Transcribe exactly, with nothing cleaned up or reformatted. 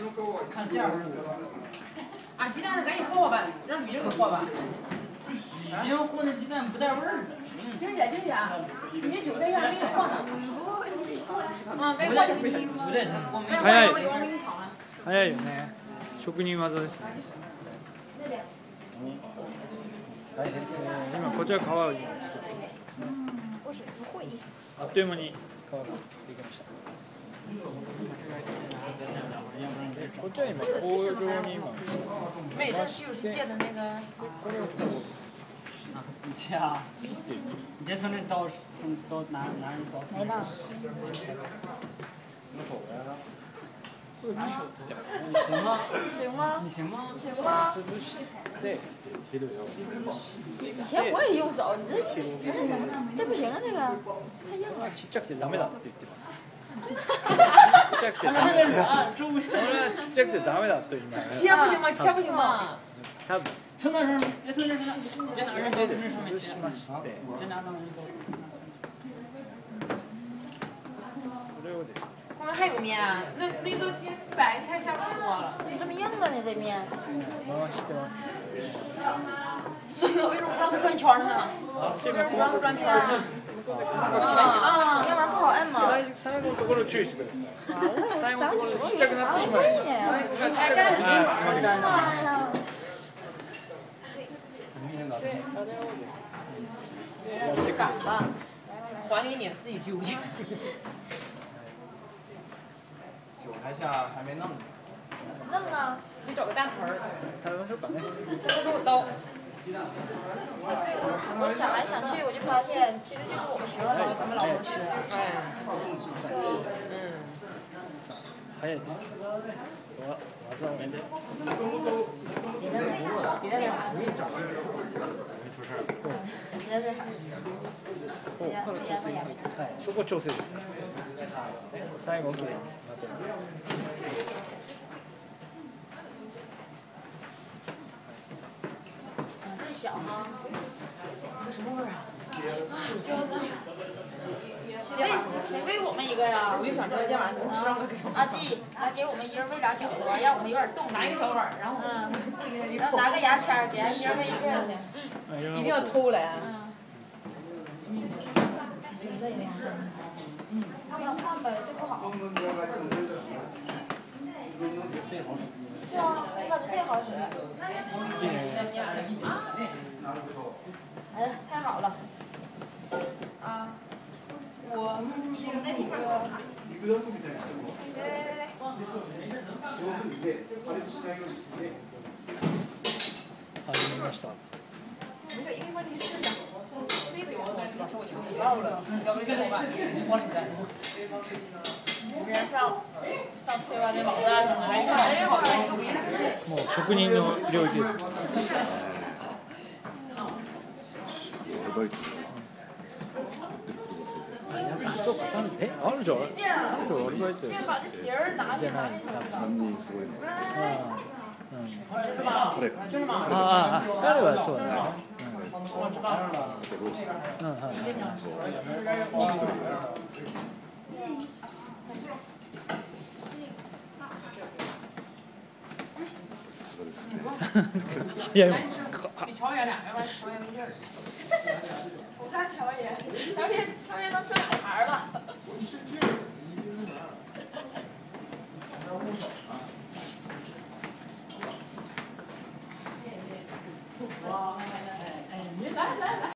看相声。 啊，鸡蛋赶紧和吧，让女人给和吧。 因为和那鸡蛋不带味儿的。 静姐，静姐，你这韭菜馅没有和呢。啊，该和就给你。 不带它。 早い。我给你抢了。 早いよね。職人技ですね。今こちら皮を作ってますね。あっという間に皮ができました。こっちは今工場に今没，这就是借的那个。 これを啊，你切啊！你这从这刀从刀拿拿着刀。 没了。 你行吗？ 行吗？ 你行吗？ 行吗？ 对。 以前我也用手，你这一那什么，这不行啊，这个太硬了。 ちっちゃくてダメだって言ってます。 ちっちゃくてダメだ。中午。 俺はちっちゃくてダメだと言います。 切不行吗？切不行吗？ 多分。 从那儿，别从那儿，别拿人刀从那儿上面切。 对。 别拿那人刀。 これをです。 我们还有面，那那都白菜差不多了。怎么这么硬了呢？这面。 回してます。 孙子为什么不让它转圈呢？ 这边不让它转圈啊？啊，要不然不好摁嘛。 最後のところ注意してください。最後のところちっちゃくなってしまう。最後がちっちゃくなってしまう。 这杆子还给你，自己揪去。 韭菜馅还没弄呢。 弄啊，得找个大盆儿。 食べましょうかね。 这个给我刀。我想来想去，我就发现，其实就是我们学校老咱们老头吃。哎。嗯。 早いです。技を見て。 别在那，别在那喊。别在这喊。 はい、そこ調整です。最後きれいに混ぜる。 这小哈，什么味儿啊？饺子。谁喂谁喂我们一个呀？我就想知道今晚能吃上个给我。阿季，来给我们一人喂俩饺子吧，让我们有点动，拿一个小碗，然后嗯，然后拿个牙签给俺一人喂一个去，一定要偷来。嗯，要不然换呗，这不好。是啊，我感觉这好使。哎呀，太好了。啊，我那地方。来来来。 始めました。 老师，我求你报了，要不然我把你往里边。别人上上推完那网站上来，哎好像一个围栏。 もう職人の領域です。そうか、え、あるじゃん。彼女アルバイトじゃない、多分。 三人すごいね。 うん。 是吗？就是吗？ ああ、彼はそうだね。 我知道了。 うんはい。 さすがですね。 いや、 比乔远俩，要不然乔远没劲儿。我看乔远，乔远乔远能生两孩了。哇，哎，你来来来。